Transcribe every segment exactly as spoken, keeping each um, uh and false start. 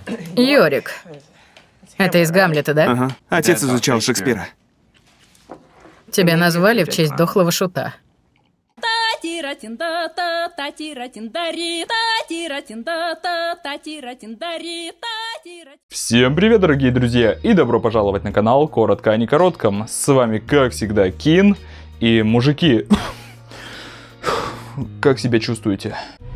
Йорик. Это из Гамлета, да? Ага. Отец изучал Шекспира. Тебя назвали в честь дохлого шута. Всем привет, дорогие друзья, и добро пожаловать на канал Коротко о некоротком. С вами, как всегда, Кин. И, мужики, как себя чувствуете?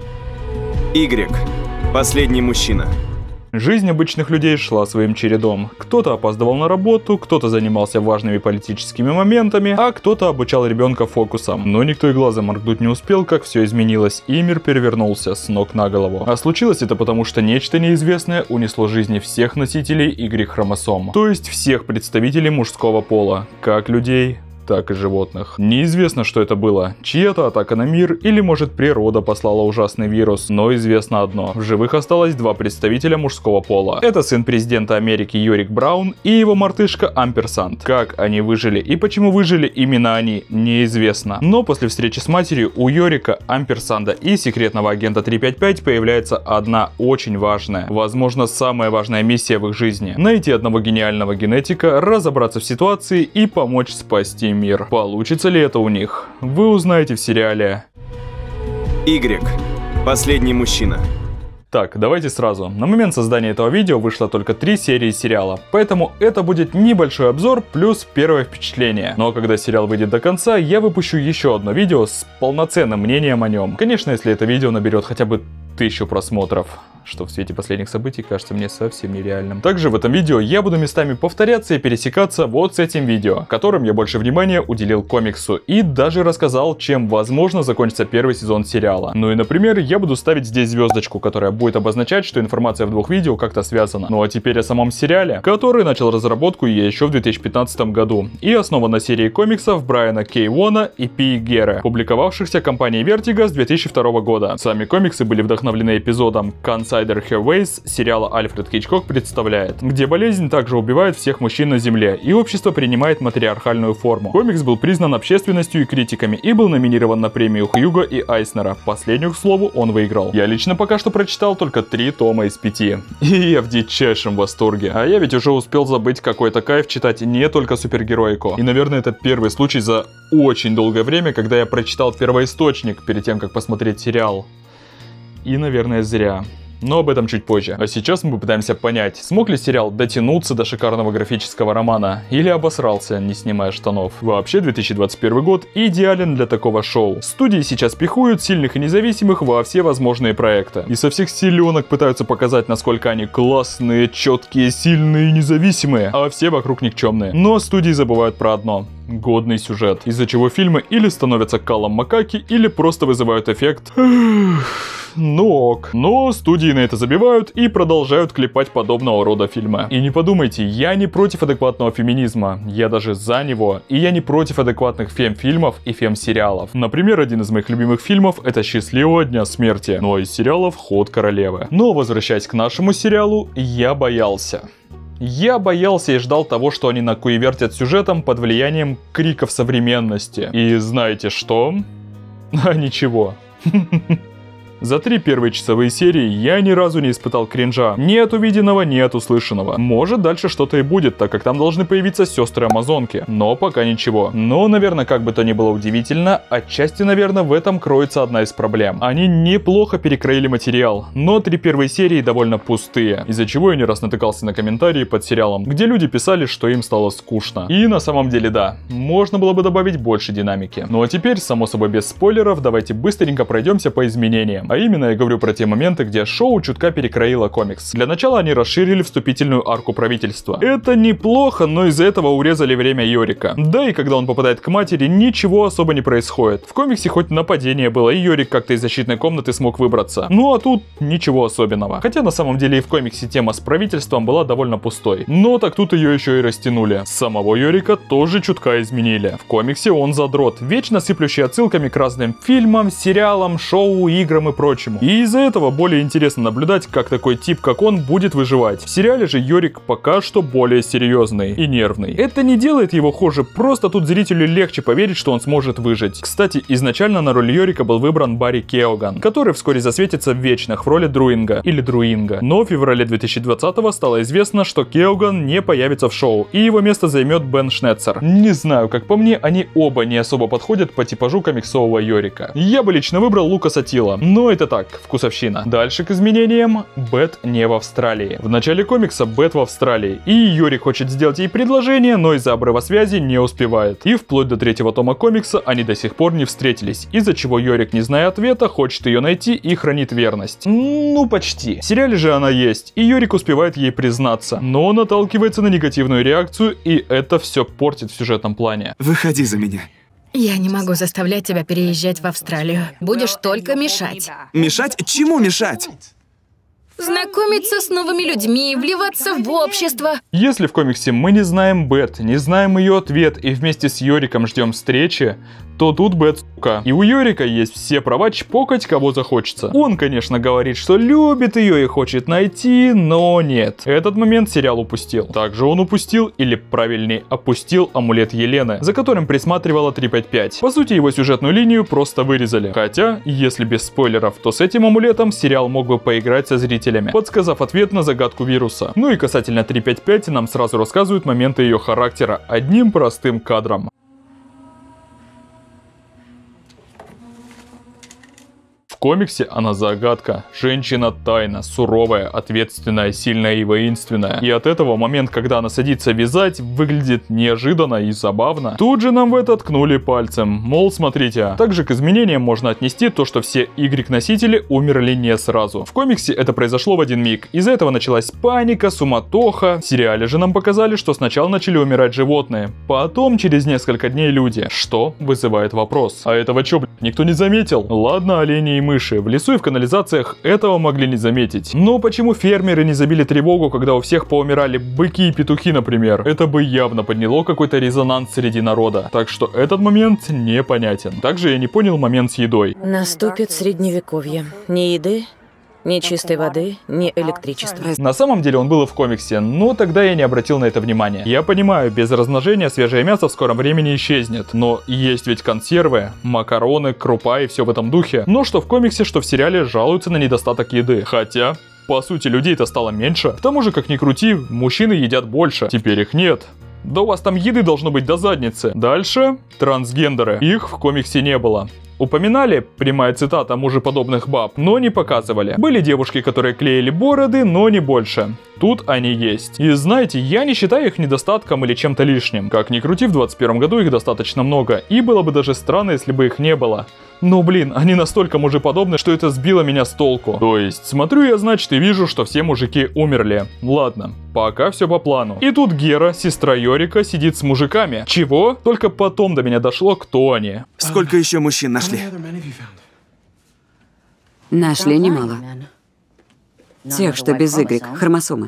Игрек. Последний мужчина. Жизнь обычных людей шла своим чередом. Кто-то опаздывал на работу, кто-то занимался важными политическими моментами, а кто-то обучал ребенка фокусам. Но никто и глазом моргнуть не успел, как все изменилось, и мир перевернулся с ног на голову. А случилось это потому, что нечто неизвестное унесло жизни всех носителей Y-хромосом. То есть всех представителей мужского пола, как людей, так и животных. Неизвестно, что это было. Чья-то атака на мир, или может природа послала ужасный вирус. Но известно одно. В живых осталось два представителя мужского пола. Это сын президента Америки Йорик Браун и его мартышка Амперсанд. Как они выжили и почему выжили именно они, неизвестно. Но после встречи с матерью у Йорика, Амперсанда и секретного агента три пять пять появляется одна очень важная, возможно, самая важная миссия в их жизни. Найти одного гениального генетика, разобраться в ситуации и помочь спасти мир. Получится ли это у них? Вы узнаете в сериале Игрек. Последний мужчина. Так, давайте сразу. На момент создания этого видео вышло только три серии сериала, поэтому это будет небольшой обзор плюс первое впечатление. Но когда сериал выйдет до конца, я выпущу еще одно видео с полноценным мнением о нем. Конечно, если это видео наберет хотя бы тысячу просмотров, что в свете последних событий кажется мне совсем нереальным. Также в этом видео я буду местами повторяться и пересекаться вот с этим видео, которым я больше внимания уделил комиксу и даже рассказал, чем возможно закончится первый сезон сериала. Ну и, например, я буду ставить здесь звездочку, которая будет обозначать, что информация в двух видео как-то связана. Ну а теперь о самом сериале, который начал разработку я еще в две тысячи пятнадцатом году и основан на серии комиксов Брайана К. Вона и Пи. Герре, публиковавшихся компанией Vertigo с две тысячи второго года. Сами комиксы были вдохновлены эпизодом «Конца Herways» сериала Альфред Хичкок представляет, где болезнь также убивает всех мужчин на Земле, и общество принимает матриархальную форму. Комикс был признан общественностью и критиками и был номинирован на премию Хьюго и Айснера. Последнюю, к слову, он выиграл. Я лично пока что прочитал только три тома из пяти. И я в дичайшем восторге. А я ведь уже успел забыть какой-то кайф читать не только супергероику. И, наверное, это первый случай за очень долгое время, когда я прочитал первоисточник перед тем, как посмотреть сериал. И, наверное, зря. Но об этом чуть позже. А сейчас мы попытаемся понять, смог ли сериал дотянуться до шикарного графического романа, или обосрался, не снимая штанов. Вообще, две тысячи двадцать первый год идеален для такого шоу. Студии сейчас пихуют сильных и независимых во все возможные проекты. И со всех силенок пытаются показать, насколько они классные, четкие, сильные и независимые, а все вокруг никчемные. Но студии забывают про одно. Годный сюжет, из-за чего фильмы или становятся калом макаки, или просто вызывают эффект ну ок. Но студии на это забивают и продолжают клепать подобного рода фильмы. И не подумайте, я не против адекватного феминизма, я даже за него. И я не против адекватных фем-фильмов и фем-сериалов. Например, один из моих любимых фильмов — это «Счастливого дня смерти», ну а из сериалов «Ход королевы». Но возвращаясь к нашему сериалу, я боялся. Я боялся и ждал того, что они накуевертят сюжетом под влиянием криков современности. И знаете что? А ничего. За три первые часовые серии я ни разу не испытал кринжа. Ни от увиденного, ни от услышанного. Может, дальше что-то и будет, так как там должны появиться сестры-амазонки. Но пока ничего. Но, наверное, как бы то ни было удивительно, отчасти, наверное, в этом кроется одна из проблем. Они неплохо перекроили материал, но три первые серии довольно пустые. Из-за чего я не раз натыкался на комментарии под сериалом, где люди писали, что им стало скучно. И на самом деле да, можно было бы добавить больше динамики. Ну а теперь, само собой без спойлеров, давайте быстренько пройдемся по изменениям. А именно я говорю про те моменты, где шоу чутка перекроило комикс. Для начала они расширили вступительную арку правительства. Это неплохо, но из-за этого урезали время Йорика. Да и когда он попадает к матери, ничего особо не происходит. В комиксе хоть нападение было, и Йорик как-то из защитной комнаты смог выбраться. Ну а тут ничего особенного. Хотя на самом деле и в комиксе тема с правительством была довольно пустой. Но так тут ее еще и растянули. Самого Йорика тоже чутка изменили. В комиксе он задрот, вечно сыплющий отсылками к разным фильмам, сериалам, шоу, играм и прочим. прочему. И из-за этого более интересно наблюдать, как такой тип, как он, будет выживать. В сериале же Йорик пока что более серьезный и нервный. Это не делает его хуже, просто тут зрителю легче поверить, что он сможет выжить. Кстати, изначально на роль Йорика был выбран Барри Кеоган, который вскоре засветится в Вечных в роли Друинга или Друинга. Но в феврале две тысячи двадцатого стало известно, что Кеоган не появится в шоу, и его место займет Бен Шнецер. Не знаю, как по мне, они оба не особо подходят по типажу комиксового Йорика. Я бы лично выбрал Лукаса Тила, но это так, вкусовщина. Дальше к изменениям. Бет не в Австралии. В начале комикса Бет в Австралии, и Йорик хочет сделать ей предложение, но из-за обрыва связи не успевает. И вплоть до третьего тома комикса они до сих пор не встретились, из-за чего Йорик, не зная ответа, хочет ее найти и хранит верность. Ну, почти. В сериале же она есть, и Йорик успевает ей признаться, но наталкивается на негативную реакцию, и это все портит в сюжетном плане. Выходи за меня. Я не могу заставлять тебя переезжать в Австралию. Будешь только мешать. Мешать? Чему мешать? Знакомиться с новыми людьми, вливаться в общество. Если в комиксе мы не знаем Бет, не знаем ее ответ и вместе с Йориком ждем встречи, то тут Бет сука. И у Йорика есть все права чпокать кого захочется. Он, конечно, говорит, что любит ее и хочет найти, но нет. Этот момент сериал упустил. Также он упустил, или правильнее, опустил амулет Елены, за которым присматривала три пять пять. По сути, его сюжетную линию просто вырезали. Хотя, если без спойлеров, то с этим амулетом сериал мог бы поиграть со зрителями, подсказав ответ на загадку вируса. Ну и касательно три пять пять нам сразу рассказывают моменты ее характера одним простым кадром. В комиксе она загадка. Женщина тайна, суровая, ответственная, сильная и воинственная. И от этого момент, когда она садится вязать, выглядит неожиданно и забавно. Тут же нам в это ткнули пальцем. Мол, смотрите. Также к изменениям можно отнести то, что все Y-носители умерли не сразу. В комиксе это произошло в один миг. Из-за этого началась паника, суматоха. В сериале же нам показали, что сначала начали умирать животные. Потом через несколько дней люди. Что вызывает вопрос. А этого чё, блядь, никто не заметил? Ладно, олени и мыши. В лесу и в канализациях этого могли не заметить. Но почему фермеры не забили тревогу, когда у всех поумирали быки и петухи, например? Это бы явно подняло какой-то резонанс среди народа. Так что этот момент непонятен. Также я не понял момент с едой. Наступит средневековье. Ни еды, ни чистой воды, ни электричества. На самом деле он был и в комиксе, но тогда я не обратил на это внимания. Я понимаю, без размножения свежее мясо в скором времени исчезнет, но есть ведь консервы, макароны, крупа и все в этом духе. Но что в комиксе, что в сериале жалуются на недостаток еды. Хотя, по сути, людей-то стало меньше. К тому же, как ни крути, мужчины едят больше. Теперь их нет. Да у вас там еды должно быть до задницы. Дальше, трансгендеры. Их в комиксе не было. Упоминали, прямая цитата, мужеподобных баб, но не показывали. Были девушки, которые клеили бороды, но не больше. Тут они есть. И знаете, я не считаю их недостатком или чем-то лишним. Как ни крути, в двадцать первом году их достаточно много, и было бы даже странно, если бы их не было. Но блин, они настолько мужеподобны, что это сбило меня с толку. То есть, смотрю я, значит, и вижу, что все мужики умерли. Ладно, пока все по плану. И тут Гера, сестра Йорика, сидит с мужиками. Чего? Только потом до меня дошло, кто они. Сколько еще мужчин нашли? Нашли немало. Тех, что без Y, хромосомы.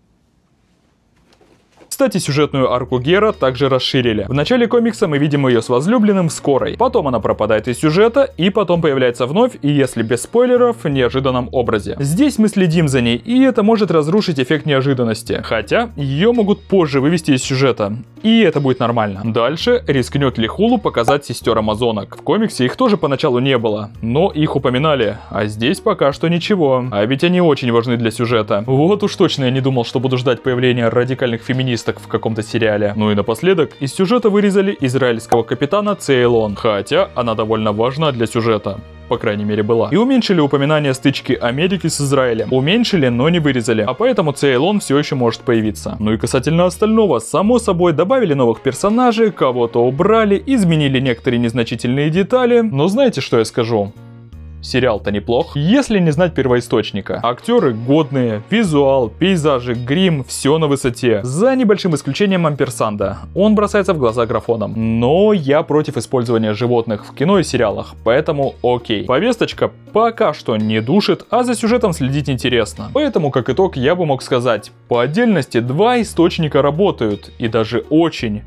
Кстати, сюжетную арку Гера также расширили. В начале комикса мы видим ее с возлюбленным в скорой. Потом она пропадает из сюжета и потом появляется вновь, и если без спойлеров, в неожиданном образе. Здесь мы следим за ней, и это может разрушить эффект неожиданности. Хотя, ее могут позже вывести из сюжета. И это будет нормально. Дальше, рискнет ли Хулу показать сестер Амазонок. В комиксе их тоже поначалу не было, но их упоминали. А здесь пока что ничего. А ведь они очень важны для сюжета. Вот уж точно я не думал, что буду ждать появления радикальных феминисток в каком-то сериале. Ну и напоследок, из сюжета вырезали израильского капитана Цейлон, хотя она довольно важна для сюжета. По крайней мере, была. И уменьшили упоминание стычки Америки с Израилем. Уменьшили, но не вырезали. А поэтому Цейлон все еще может появиться. Ну и касательно остального, само собой, добавили новых персонажей, кого-то убрали, изменили некоторые незначительные детали. Но знаете, что я скажу? Сериал-то неплох, если не знать первоисточника. Актеры годные, визуал, пейзажи, грим, все на высоте. За небольшим исключением амперсанда. Он бросается в глаза графоном. Но я против использования животных в кино и сериалах, поэтому окей. Повесточка пока что не душит, а за сюжетом следить интересно. Поэтому, как итог, я бы мог сказать, по отдельности два источника работают, и даже очень.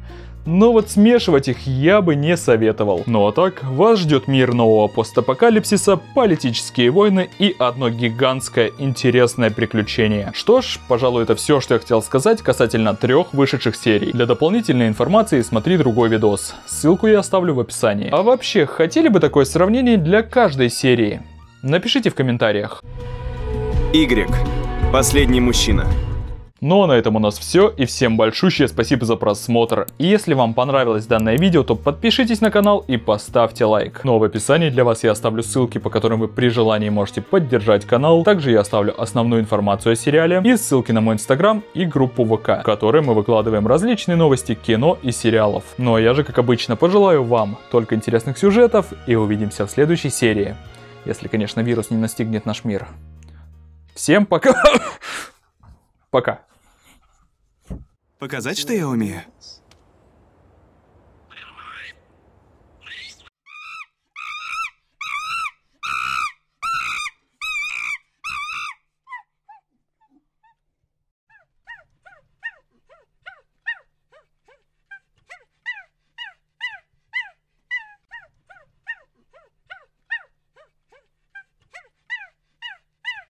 но вот смешивать их я бы не советовал. Ну а так, вас ждет мир нового постапокалипсиса, политические войны и одно гигантское интересное приключение. Что ж, пожалуй, это все, что я хотел сказать касательно трех вышедших серий. Для дополнительной информации смотри другой видос, ссылку я оставлю в описании. А вообще, хотели бы такое сравнение для каждой серии? Напишите в комментариях. Игрек. Последний мужчина. Ну а на этом у нас все, и всем большущее спасибо за просмотр. И если вам понравилось данное видео, то подпишитесь на канал и поставьте лайк. Ну а в описании для вас я оставлю ссылки, по которым вы при желании можете поддержать канал. Также я оставлю основную информацию о сериале и ссылки на мой инстаграм и группу ВК, в которой мы выкладываем различные новости кино и сериалов. Ну а я же, как обычно, пожелаю вам только интересных сюжетов, и увидимся в следующей серии. Если, конечно, вирус не настигнет наш мир. Всем пока! Пока. Показать, что я умею?